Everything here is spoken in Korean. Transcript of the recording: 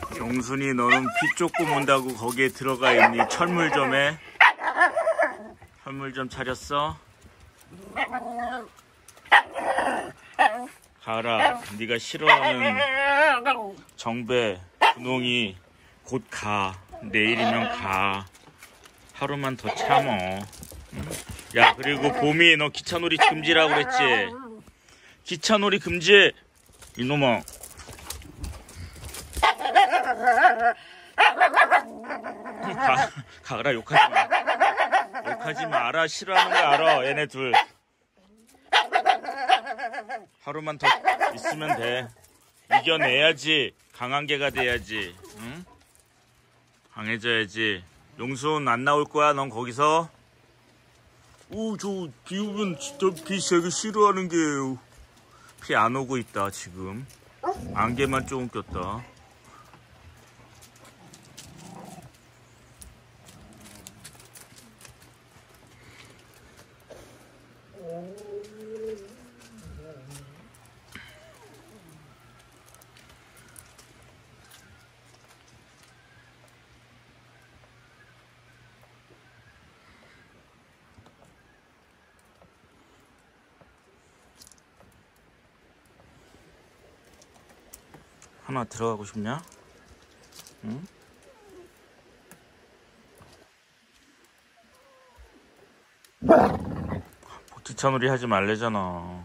용순이 너는 피 조금 온다고 거기에 들어가 있니? 철물점에? 철물점 차렸어? 가라. 네가 싫어하는 정배, 분홍이 곧 가. 내일이면 가. 하루만 더 참어. 야, 그리고 봄이 너 기차놀이 금지라고 그랬지? 기차놀이 금지! 이놈아. 가라. 욕하지 마. 욕하지 마. 알아. 싫어하는 거 알아. 얘네 둘. 하루만 더 있으면 돼. 이겨내야지. 강한 개가 돼야지. 응? 강해져야지. 용순 안 나올 거야. 넌 거기서. 저 비 오면 진짜 비 되게 싫어하는 게요. 피 안 오고 있다 지금. 안개만 조금 꼈다. 하나 들어가고 싶냐? 응? 기차놀이 하지 말래잖아.